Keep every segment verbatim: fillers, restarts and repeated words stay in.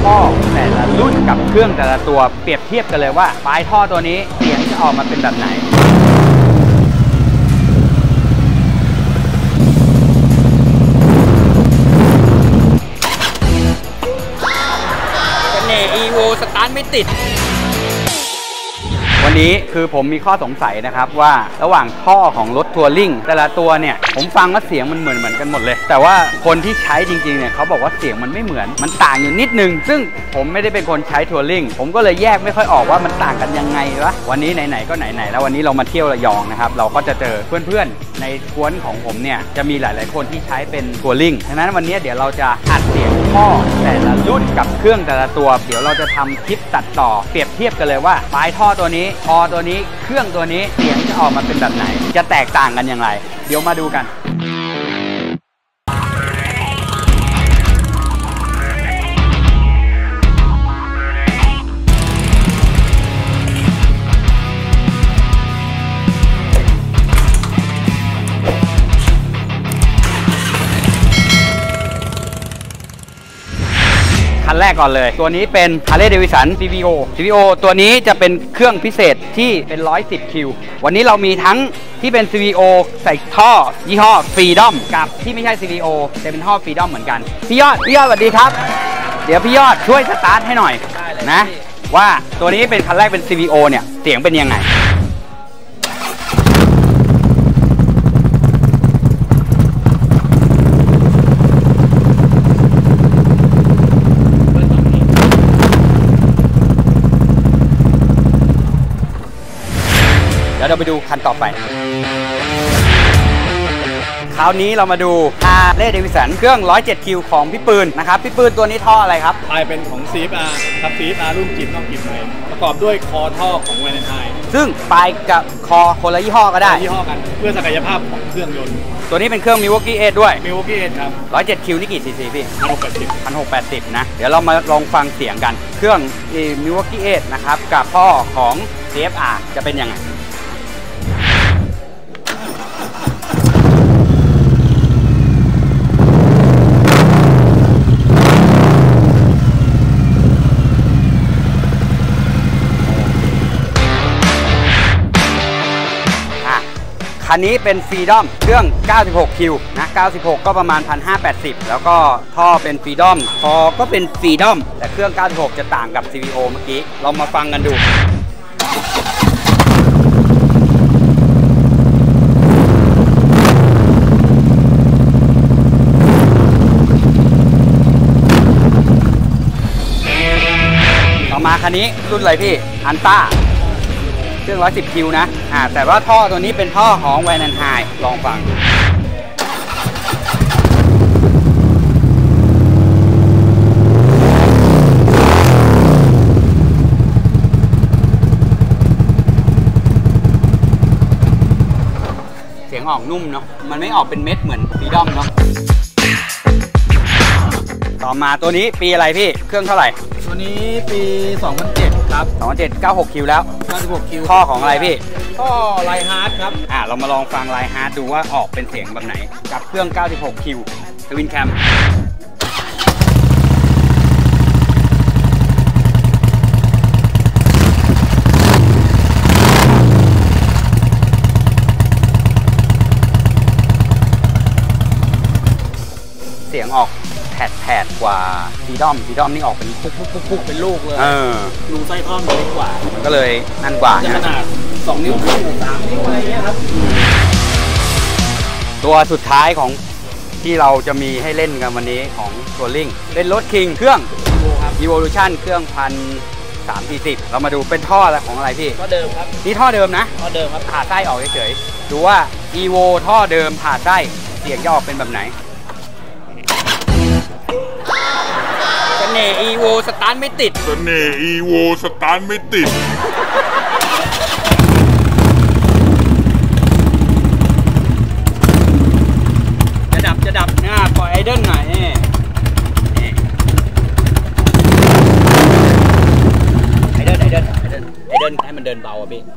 ท่อแต่ละรุ่นกับเครื่องแต่ละตัวเปรียบเทียบกันเลยว่าปลายท่อตัวนี้เสียงจะออกมาเป็นแบบไหนเน่ อี โว สตาร์ทไม่ติดวันนี้คือผมมีข้อสงสัยนะครับว่าระหว่างท่อของรถทัวริ่งแต่ละตัวเนี่ยผมฟังว่าเสียงมันเหมือนเหมือนกันหมดเลยแต่ว่าคนที่ใช้จริงๆเนี่ยเขาบอกว่าเสียงมันไม่เหมือนมันต่างอยู่นิดนึงซึ่งผมไม่ได้เป็นคนใช้ทัวริ่งผมก็เลยแยกไม่ค่อยออกว่ามันต่างกันยังไงวะวันนี้ไหนๆก็ไหนๆแล้ววันนี้เรามาเที่ยวระยองนะครับเราก็จะเจอเพื่อนๆในกวนของผมเนี่ยจะมีหลายๆคนที่ใช้เป็นทัวริ่งดังนั้นวันนี้เดี๋ยวเราจะอัดเสียงท่อแต่ละรุ่นกับเครื่องแต่ละตัวเดี๋ยวเราจะทำคลิปตัดต่อเปรียบเทียบกันเลยว่าปลายท่อตัวนี้คอตัวนี้เครื่องตัวนี้เสียงจะออกมาเป็นแบบไหนจะแตกต่างกันอย่างไรเดี๋ยวมาดูกันคันแรกก่อนเลยตัวนี้เป็น Harley Davidson ซี วี โอ ซี วี โอ ตัวนี้จะเป็นเครื่องพิเศษที่เป็นหนึ่งร้อยสิบคิววันนี้เรามีทั้งที่เป็น ซี วี โอ ใส่ท่อยี่ห้อ Freedom กับที่ไม่ใช่ ซี วี โอ แต่เป็นท่อ Freedom เหมือนกันพี่ยอดพี่ยอดสวัสดีครับเดี๋ยวพี่ยอดช่วยสตาร์ทให้หน่อยนะว่าตัวนี้เป็นคันแรกเป็น ซี วี โอ เนี่ยเสียงเป็นยังไงแล้วเราไปดูคันต่อไปคราวนี้เรามาดู Harley Davidson เครื่องหนึ่งร้อยเจ็ดคิวของพี่ปืนนะครับพี่ปืนตัวนี้ท่ออะไรครับปลายเป็นของ ซี เอฟ อาร์ ครับ ซี เอฟ อาร์ รุ่นจิบนอกจิบในประกอบด้วยคอท่อของ แวน แอนด์ ไฮซึ่งปลายกับคอคนละยี่ห้อก็ได้ยี่ห้อกันเพื่อศักยภาพของเครื่องยนต์ตัวนี้เป็นเครื่อง Milwaukee เอทด้วย Milwaukee เอทครับหนึ่งร้อยเจ็ดคิวนี่กี่ซีซีพี่หนึ่งพันหกร้อยแปดสิบหนึ่งพันหกร้อยแปดสิบนะเดี๋ยวเรามาลองฟังเสียงกันเครื่อง Milwaukee เอทนะครับกับท่อของ ซี เอฟ อาร์ จะเป็นยังไงอันนี้เป็น Freedom เครื่องเก้าสิบหกคิวนะเก้าสิบหกก็ประมาณ หนึ่งพันห้าร้อยแปดสิบ แล้วก็ท่อเป็น Freedom คอก็เป็น Freedom แต่เครื่องเก้าสิบหกจะต่างกับ ซี วี โอ เมื่อกี้เรามาฟังกันดูต่อมาคันนี้รุ่นอะไรพี่อันต้าเครื่องหนึ่งร้อยสิบคิวนะอ่าแต่ว่าท่อตัวนี้เป็นท่อของ แวน แอนด์ ไฮ ลองฟังเสียงออกนุ่มเนาะมันไม่ออกเป็นเม็ดเหมือนฟีดอมเนาะต่อมาตัวนี้ปีอะไรพี่เครื่องเท่าไหร่ตัวนี้ปี สองพันเจ็ด ครับสองพันเจ็ด เก้าสิบหกคิวแล้วเก้าสิบหกคิวท่อของอะไรพี่ท่อไลฮาร์ดครับอ่าเรามาลองฟังไลฮาร์ดดูว่าออกเป็นเสียงแบบไหนกับเครื่องเก้าสิบหกคิวทวินแคมเสียงออกแผดแผดกว่าฟีดอมฟีดอมนี่ออกเป็นปุ๊กปุ๊กปุ๊กปุ๊กเป็นลูกเลยเออรูไส้ท่อมันเล็กกว่ามันก็เลยนั่นกว่าขนาดสองนิ้วครึ่งสามนิ้วอะไรเงี้ยครับตัวสุดท้ายของที่เราจะมีให้เล่นกันวันนี้ของทัวริ่งเป็นรถคิงเครื่อง Evolution เครื่องพันสามสี่สิบเรามาดูเป็นท่ออะไรของอะไรพี่ท่อเดิมครับนี่ท่อเดิมนะท่อเดิมครับผ่าไส้ออกเฉยๆดูว่า Evo ท่อเดิมผ่าไส้เสียงจะออกเป็นแบบไหนเสน่ห์ อี โว สตาร์ทไม่ติดเสน่ห์ อี โว สตาร์ทไม่ติดจะดับจะดับหน้าปล่อยไอเดิลหน่อยนี่ไอเดิลไอเดิลไอเดิลไอเดิลให้มันเดินเบาอ่ะพี่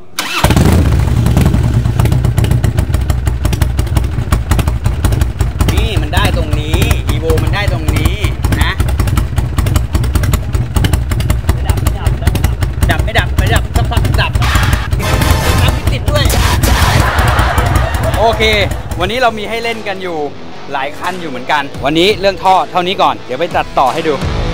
นี่มันได้ตรงนี้ อี โว มันได้ตรงนี้นะโอเควันนี้เรามีให้เล่นกันอยู่หลายคันอยู่เหมือนกันวันนี้เรื่องท่อเท่านี้ก่อนเดี๋ยวไปตัดต่อให้ดู